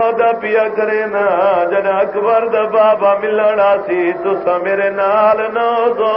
پیا کرے نا جد اکبر دا بابا ملنا سی تسا میرے نال نہ دو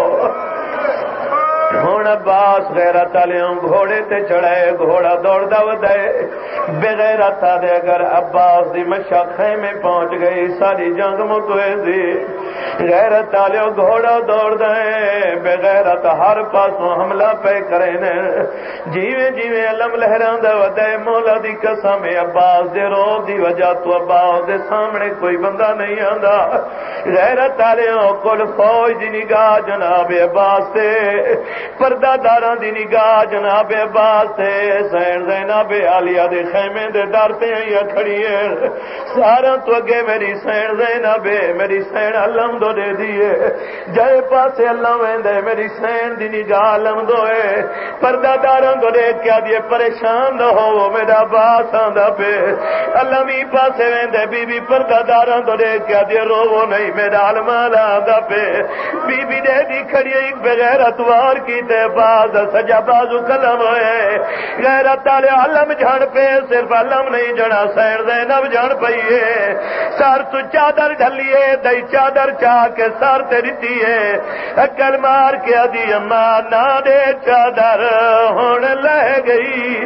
ہوں عباس غیرت والوں گھوڑے تے چڑھائے گھوڑا دوڑدا ودائے بغیرت دے اگر عباس دی مشا خیمے پہنچ گئی ساری جنگ مکوے سی غیرت والوں گھوڑا دوڑدا ہے بغیرت ہر پاسوں حملہ پہ کرے نے جیویں جیویں علم لہراندا ودائے مولا دی قسم عباس دے رو دی وجہ تو عباس دے سامنے کوئی بندہ نہیں آندا غیرت والوں کل فوج دی نگاہ جناب عباس تے پردہ داراں دی نگاہ جناب عباس تے سین زینب عالیہ دے خیمے دے در تے آئی کھڑی ہے سارا تو اگے میری سین زینب میری سین علم دو دے دیے جائے پاسے اللہ ویندے میری سین دی نگاہ علم دو ہے پردہ داراں دو دے کیا دیے پریشان نہ ہو میرا باس آندا پہ اللہ می پاسے ویندے بی بی پردہ داراں دو دے کیا دیے رو نہیں میرا علمان آندا پہ بی بی دے دی کھڑی ایک بغیر اتوار کی تے باز سجا بازو قلم ہوئے غیرت والے علم جھڑ پہ صرف علم نہیں جڑا سین زینب جھڑ پئیے سر تو چادر ڈھلیے دئی چادر چاہ کے سر تے دتی ہے عقل مار کے ادی اما نہ دے چادر ہن لہ گئی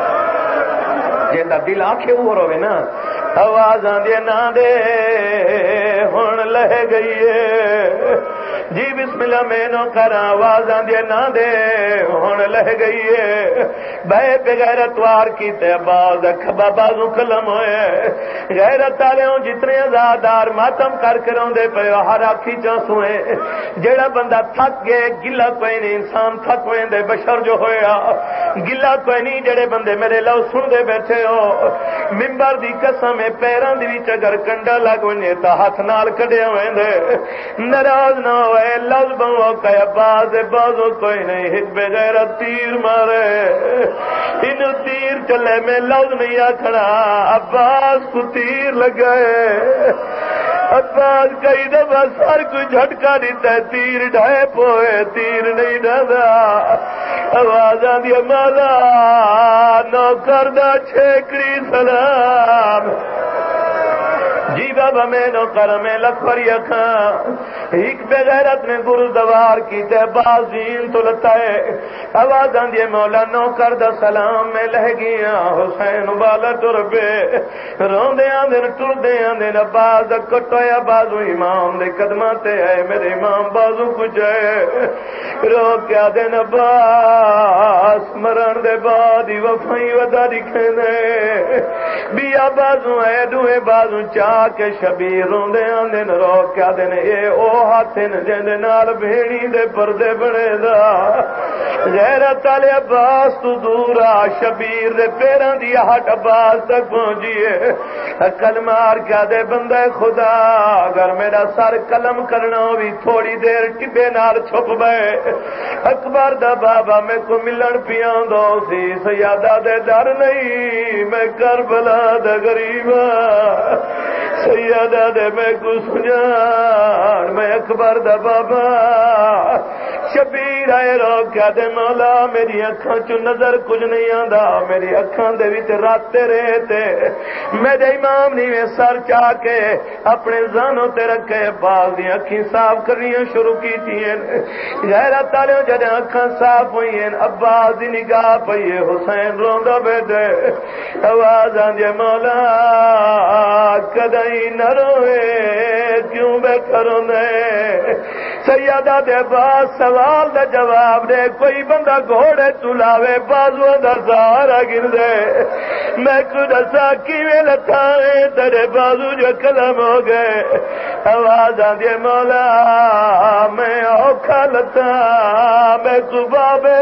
جیندا دل آنکھے وہ روے نا آوازاں دے نہ دے ہن لہ گئی ہے جی بسم اللہ میں نو کر آواز آندے نہ دے ہن لہ گئی ہے بے بغیرت وار کی تے باز کھبا بازو کلم ہوئے غیرت والوں جتنے آزادار ماتم کر کے روندے پئے ہر آکھی چانسوئے جیڑا بندہ تھک گئے گلا کوئی نہیں انسان تھک ویندے بشر جو ہویا گلا کوئی نہیں جڑے بندے میرے لو سن دے بیٹھے ہو منبر دی قسم پیراں دی وچ اگر کنڈا لگ ونے تا ہاتھ نال کڈیا ویندے ناراض نہ ہو لفظ بہو کہ باز بازو کوئی نہیں ہت بغیر تیر مارے ان تیر چلے میں لفظ نہیں آکھنا عباس کو تیر لگائے عباس کئی دفعہ سر کو جھٹکا دیتا ہے تیر ڈھائے پوئے تیر نہیں ڈھا آواز آدھی مالا نو کردہ چھیکڑی سلام جی بابا میں نو کرم لکھوری اکھاں ایک بغیرت نے گردوار کی تے بازین تو لتا ہے آواز آندھی مولا نو کردہ سلام میں لہ گیا حسین بالا ٹر پہ روندے آندھن ٹر دے آندھن باز کٹویا بازو امام دے قدمہ تے ہے میرے امام بازو کچھ ہے رو کیا دن باس مرن دے بادی وفائی ودا دکھے دے بیا بازو ہے دوے بازو چاہ کے شبیر روندے آندے رو کیا دن اے او ہاتھن جن نال بھیڑی دے پردے بنے دا غیرت والے عباس تو دورا شبیر دے پیراں دی ہٹ عباس تک پہنچیے عقل مار کیا دے بندہ خدا اگر میرا سر قلم کرنا بھی تھوڑی دیر ٹبے نال چھپ بے اکبر دا بابا میں کو ملن پیاں دو سی سیادہ دے ڈر نہیں میں کربلا دا غریبا سیادہ دے میں کو سنجان میں اکبر دا بابا شبیر آئے رو کیا دے مولا میری اکھاں چو نظر کچھ نہیں آندا میری اکھاں دے وچ راتے رہتے میرے امام نے میں سر چاہ کے اپنے زانوں تے رکھے باز دی اکھیں صاف کرنیاں شروع کی تھیں غیرت والے جڑے اکھاں صاف ہوئی ہیں عباس دی نگاہ پئی حسین روندا بیٹھے آواز آندی مولا کدی نہ روئے کیوں بیٹھا روندے سیادہ دے عباس سوال دا جواب دے کوئی بندہ گھوڑے چلاوے بازو دا سہارا گر دے میں کو دسا کیویں لتھاوے تیرے بازو جو قلم ہو گئے آواز آندی مولا میں اوکھا لتا میں کو بابے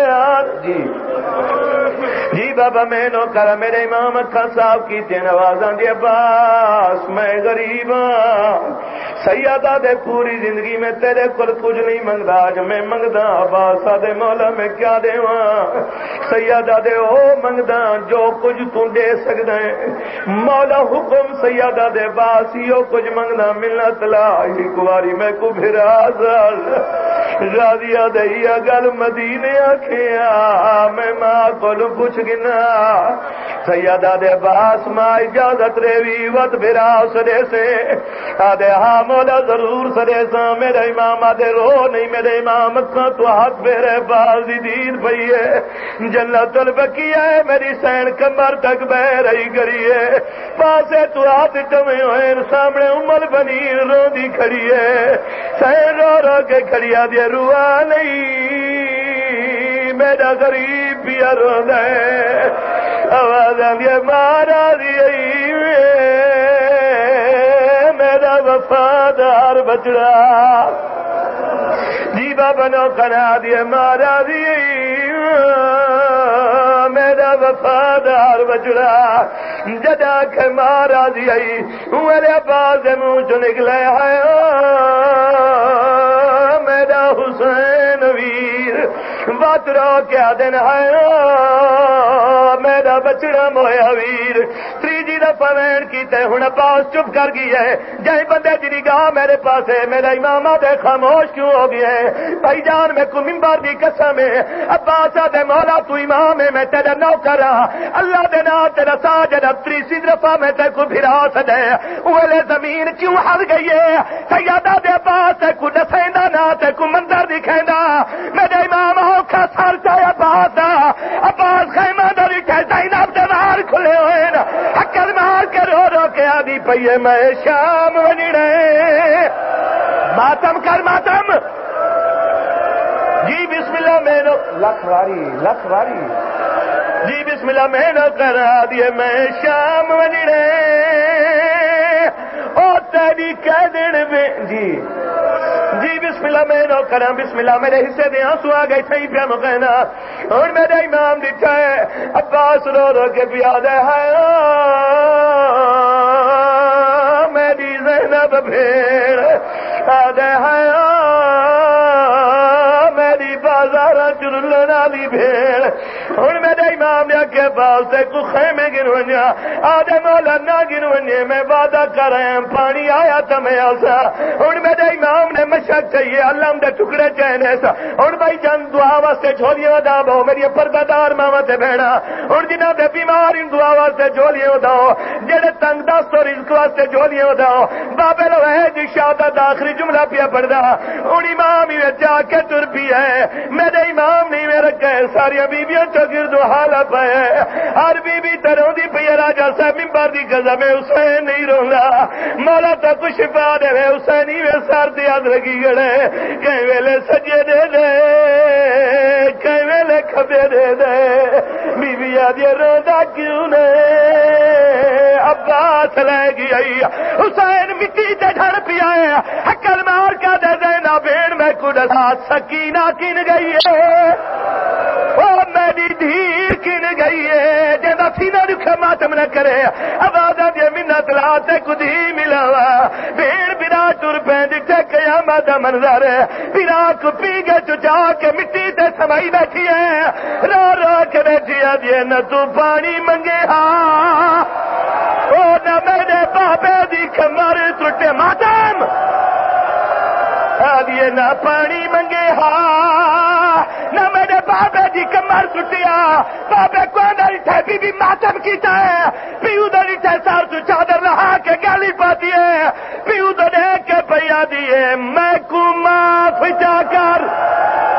جی بابا میں نو کر میرے امام اکھاں صاحب کی تین آواز آندی عباس میں غریب ہاں سیادہ دے پوری زندگی میں تیرے کل کچھ نہیں منگدا جو میں منگدا عباس دے مولا میں کیا دیواں سیادہ دے او منگدا جو کچھ تو دے سکدا ہے مولا حکم سیادہ دے باس یو کچھ منگدا ملنا تلا ایک واری میں کو بھرا راضیہ دیا گل مدینے آکھیا میں ماں کو پوچھ گنا سیدہ دے باس ماں اجازت ریوی وط بھرا سدے سے آدھے ہاں مولا ضرور سدے سا میرے امام آدھے رو نہیں میرے امام کا تو ہاتھ میرے بازی دید پئی ہے جنت البقیہ ہے میری سین کمر تک بہ رہی کری ہے پاسے تو ہاتھ جمے ہوئے سامنے عمر بنی رو دی کھڑی ہے سین رو رو کے کھڑی آدھے روا نہیں میرا غریب بھی روند ہے آواز آدھی مارا دی میرا وفادار بچڑا جی بابا نو کنا دی مارا دی میرا وفادار بچڑا جدا کے مارا دی میرے باز منہ چ نکلے ہے میرا حسین ویر بات رو کیا دن ہے میرا بچڑا مویا ویر تیجی دفعہ وین کیتے ہن پاس چپ کر گئی ہے جائیں بندے دی نگاہ میرے پاس ہے میرا امام دے خاموش کیوں ہو گئے ہیں بھائی جان میں کو منبر دی قسم ہے عباس دے مولا تو امام ہے میں تیرا نوکر ہاں اللہ دے نام تیرا ساجد تیسری دفعہ میں تے کو پھرا سدے اولے زمین کیوں ہل گئی ہے سیادہ دے عباس تے کو دسیندا نہ تے کو منظر دکھیندا میرے امام اوکھا سر چاہے عباس خیمہ داری کہ زینب دے وار کھلے ہوئے نا حکر مار کے رو رو کے آدھی پئیے میں شام ونیڑے ماتم کر ماتم جی بسم اللہ میں نو لکھ واری جی بسم اللہ میں نو کرا دیے میں شام ونیڑے او تیری کہہ دن میں جی بسم اللہ میں نو کرا بسم اللہ میرے حصے دے آنسو آ گئے تھے پیا مکینا اور میرے امام دکھا ہے عباس رو رو کے پیا دے ہے میری زینب بھیڑ آدھے ہے میری بازار چرلن والی بھیڑ ہوں میرے امام نے کے پاس سے کو خیمے گنویا آدھے مولا نہ گنونے میں وعدہ کر رہے ہیں پانی آیا تو میں آسا ہوں میرے امام نے مشق چاہیے اللہ دے ٹکڑے چاہنے سا ہوں بھائی جان دعا واسطے جھولیاں ادا بہو میری پردادار ماما تے بہنا ہوں جنہاں دے بیمار ان دعا واسطے جھولیاں ادا جڑے تنگ دست اور رزق واسطے جھولیاں ادا بابے لو ہے جی شہادت آخری جملہ پیا پڑھدا ہوں امام ہی جا کے تر پی ہے میرے امام نہیں میرا کہ ساری بیبیوں چگرد حالا پائے ہر بی بی تروں دی پی راجا صاحب ممبر دی قسم حسین نہیں روندا مولا تا کچھ شفا دے حسین ہی سر دی یاد لگی گڑے کئی ویلے سجے دے دے کئی ویلے کھبے دے دے بی بی آدھی روندا کیوں نے عباس لے گئی حسین مٹی تے جھڑ پیا ہے حکل مار کا دے دینا بین میں کڈ ساتھ سکینہ کن گئی ہے اور میری دھیر کن گئی ہے جیسا سینہ دکھا ماتم نہ کرے آواز دے منت لاتے کدھی ملاوا بھیڑ برا ٹر پہ دکھے قیامت منظر برا کو پی گئے چچا کے مٹی تے سمائی بیٹھی ہے رو رو کے بیٹھی ہے نہ تو پانی منگے ہاں او نہ میرے بابے دی کمر ٹوٹے ماتم آدھیے نہ پانی منگے ہاں نہ میرے بابے دی کمر ٹوٹیا بابے کو نہ بی بی ماتم کیتا ہے پیو دری تے سار تو چادر رہا کے گالی پاتی ہے پیو دے کے پیا دیے میں کو معاف جا کر